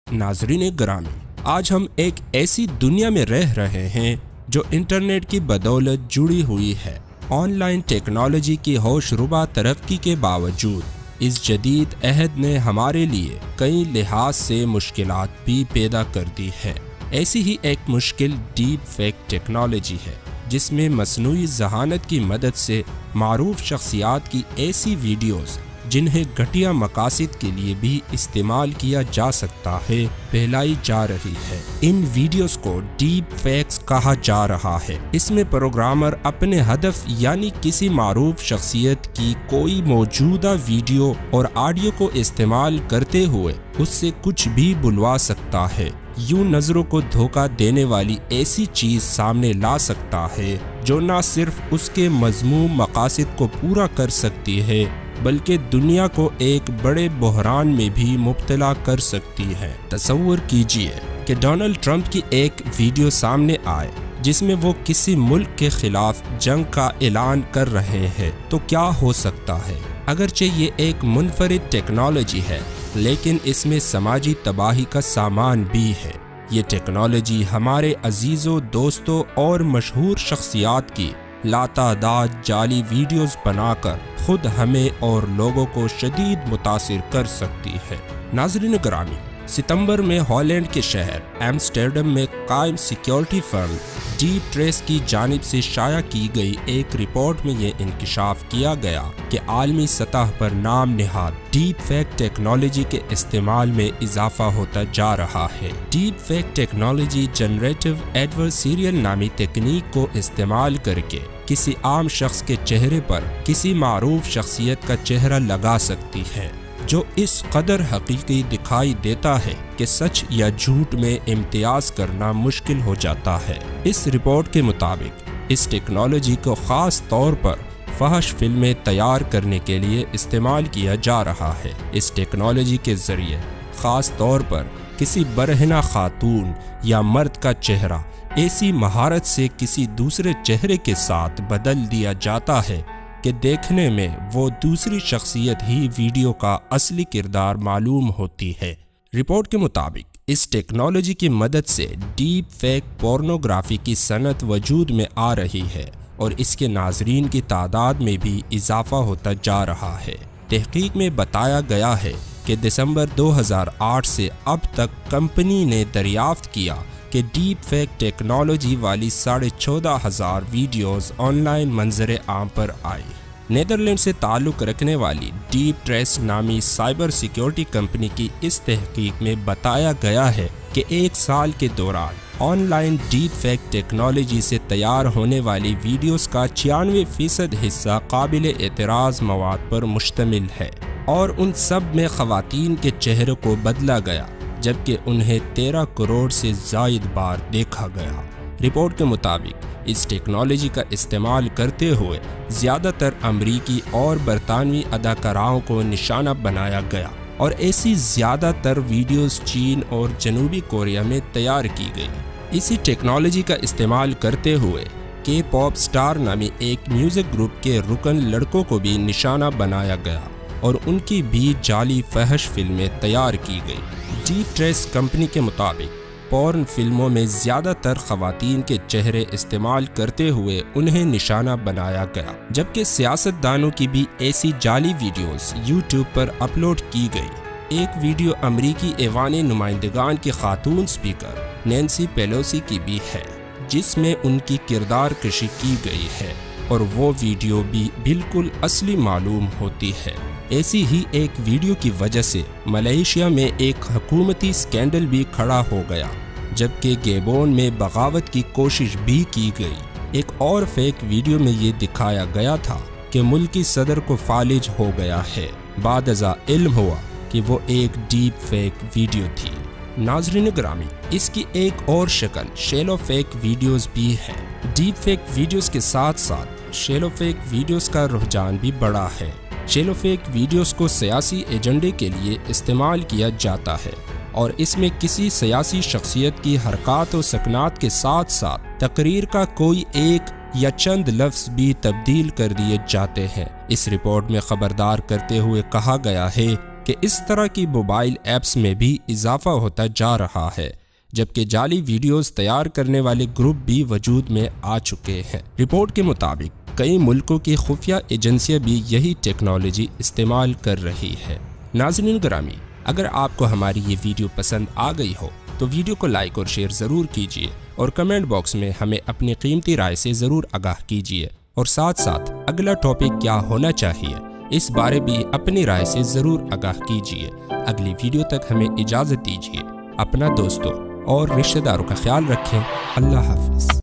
ناظرین گرامی، آج ہم ایک ایسی دنیا میں رہ رہے ہیں جو انٹرنیٹ کی بدولت جڑی ہوئی ہے۔ آن لائن ٹیکنالوجی کی ہوش ربا ترقی کے باوجود اس جدید عہد نے ہمارے لیے کئی لحاظ سے مشکلات بھی پیدا کر دی ہے۔ ایسی ہی ایک مشکل ڈیپ فیک ٹیکنالوجی ہے، جس میں مصنوعی ذہانت کی مدد سے معروف شخصیات کی ایسی ویڈیوز جنہیں گھٹیا مقاصد کے لیے بھی استعمال کیا جا سکتا ہے پھیلائی جا رہی ہے۔ ان ویڈیوز کو ڈیپ فیکس کہا جا رہا ہے۔ اس میں پروگرامر اپنے ہدف یعنی کسی معروف شخصیت کی کوئی موجودہ ویڈیو اور آڈیو کو استعمال کرتے ہوئے اس سے کچھ بھی بلوا سکتا ہے، یوں نظروں کو دھوکہ دینے والی ایسی چیز سامنے لا سکتا ہے جو نہ صرف اس کے مذموم مقاصد کو پورا کر سکتی ہے بلکہ دنیا کو ایک بڑے بحران میں بھی مبتلا کر سکتی ہے۔ تصور کیجئے کہ ڈونلڈ ٹرمپ کی ایک ویڈیو سامنے آئے جس میں وہ کسی ملک کے خلاف جنگ کا اعلان کر رہے ہیں، تو کیا ہو سکتا ہے؟ اگرچہ یہ ایک منفرد ٹیکنالوجی ہے، لیکن اس میں سماجی تباہی کا سامان بھی ہے۔ یہ ٹیکنالوجی ہمارے عزیزوں، دوستوں اور مشہور شخصیات کی لاتعداد جعلی ویڈیوز بنا کر خود ہمیں اور لوگوں کو شدید متاثر کر سکتی ہے۔ ناظرین گرامی، ستمبر میں ہالینڈ کے شہر ایمسٹرڈم میں قائم سیکیورٹی فرم ڈیپ ٹریس کی جانب سے شائع کی گئی ایک رپورٹ میں یہ انکشاف کیا گیا کہ عالمی سطح پر نام نہاد ڈیپ فیک ٹیکنالوجی کے استعمال میں اضافہ ہوتا جا رہا ہے۔ Deep fake technology generative adversarial نامی تکنیک کو استعمال کر کے کسی عام شخص کے چہرے پر کسی معروف شخصیت کا چہرہ لگا سکتی ہے، جو اس قدر حقیقی دکھائی دیتا ہے کہ سچ یا جھوٹ میں امتیاز کرنا مشکل ہو جاتا ہے۔ اس رپورٹ کے مطابق اس ٹیکنالوجی کو خاص طور پر فحش فلمیں تیار کرنے کے لیے استعمال کیا جا رہا ہے۔ اس ٹیکنالوجی کے ذریعے خاص طور پر کسی برہنہ خاتون یا مرد کا چہرہ ایسی مہارت سے کسی دوسرے چہرے کے ساتھ بدل دیا جاتا ہے کہ دیکھنے میں وہ دوسری شخصیت ہی ویڈیو کا اصلی کردار معلوم ہوتی ہے۔ رپورٹ کے مطابق اس ٹیکنالوجی کی مدد سے ڈیپ فیک پورنوگرافی کی صنعت وجود میں آ رہی ہے اور اس کے ناظرین کی تعداد میں بھی اضافہ ہوتا جا رہا ہے۔ تحقیق میں بتایا گیا ہے کہ دسمبر 2008 سے اب تک کمپنی نے دریافت کیا کہ ڈیپ فیک ٹیکنالوجی والی 14,500 ویڈیوز آن لائن منظر عام پر آئی۔ نیدرلینڈ سے تعلق رکھنے والی ڈیپ ٹریس نامی سائبر سیکیورٹی کمپنی کی اس تحقیق میں بتایا گیا ہے کہ ایک سال کے دوران online deep fake technology سے تیار ہونے والی ویڈیوز کا 96% حصہ قابل اعتراض مواد پر مشتمل ہے، اور ان سب میں خواتین کے چہرے کو بدلا گیا، جبکہ انہیں 13 کروڑ سے زائد بار دیکھا گیا۔ رپورٹ کے مطابق اس ٹیکنالوجی کا استعمال کرتے ہوئے زیادہ تر امریکی اور برطانوی اداکاراؤں کو نشانہ بنایا گیا، اور ایسی زیادہ تر ویڈیوز چین اور جنوبی کوریا میں تیار کی گئی۔ اسی ٹیکنالوجی کا استعمال کرتے ہوئے کے پاپ سٹار نامی ایک میوزک گروپ کے رکن لڑکوں کو بھی نشانہ بنایا گیا اور ان کی بھی جعلی فحش فلمیں تیار کی گئی۔ ڈیپ ٹریس کمپنی کے مطابق پورن فلموں میں زیادہ تر خواتین کے چہرے استعمال کرتے ہوئے انہیں نشانہ بنایا گیا، جبکہ سیاست دانوں کی بھی ایسی جعلی ویڈیوز یوٹیوب پر اپلوڈ کی گئی۔ ایک ویڈیو امریکی ایوان نمائندگان کی خاتون سپیکر نینسی پیلوسی کی بھی ہے، جس میں ان کی کردار کشی کی گئی ہے، اور وہ ویڈیو بھی بالکل اصلی معلوم ہوتی ہے۔ ایسی ہی ایک ویڈیو کی وجہ سے ملائیشیا میں ایک حکومتی سکینڈل بھی کھڑا ہو گیا، جبکہ گیبون میں بغاوت کی کوشش بھی کی گئی۔ ایک اور فیک ویڈیو میں یہ دکھایا گیا تھا کہ ملکی صدر کو فالج ہو گیا ہے، بعد ازاں علم ہوا کہ وہ ایک ڈیپ فیک ویڈیو تھی۔ ناظرین گرامی، اس کی ایک اور شکل شیلو فیک ویڈیوز بھی ہے۔ ڈیپ فیک ویڈیوز کے ساتھ ساتھ شیلو فیک ویڈیوز کا رجحان بھی بڑا ہے۔ شیلو فیک ویڈیوز کو سیاسی ایجنڈے کے لیے استعمال کیا جاتا ہے، اور اس میں کسی سیاسی شخصیت کی حرکات و سکنات کے ساتھ ساتھ تقریر کا کوئی ایک یا چند لفظ بھی تبدیل کر دیے جاتے ہیں۔ اس رپورٹ میں خبردار کرتے ہوئے کہا گیا ہے کہ اس طرح کی موبائل ایپس میں بھی اضافہ ہوتا جا رہا ہے، جبکہ جعلی ویڈیوز تیار کرنے والے گروپ بھی وجود میں آ چکے ہیں۔ رپورٹ کے مطابق کئی ملکوں کی خفیہ ایجنسیاں بھی یہی ٹیکنالوجی استعمال کر رہی ہے۔ ناظرین گرامی، اگر آپ کو ہماری یہ ویڈیو پسند آ گئی ہو تو ویڈیو کو لائک اور شیئر ضرور کیجیے، اور کمنٹ باکس میں ہمیں اپنی قیمتی رائے سے ضرور آگاہ کیجیے، اور ساتھ ساتھ اگلا ٹاپک کیا ہونا چاہیے اس بارے بھی اپنی رائے سے ضرور آگاہ کیجیے۔ اگلی ویڈیو تک ہمیں اجازت دیجیے۔ اپنا دوستوں اور رشتہ داروں کا خیال رکھیں۔ اللہ حافظ۔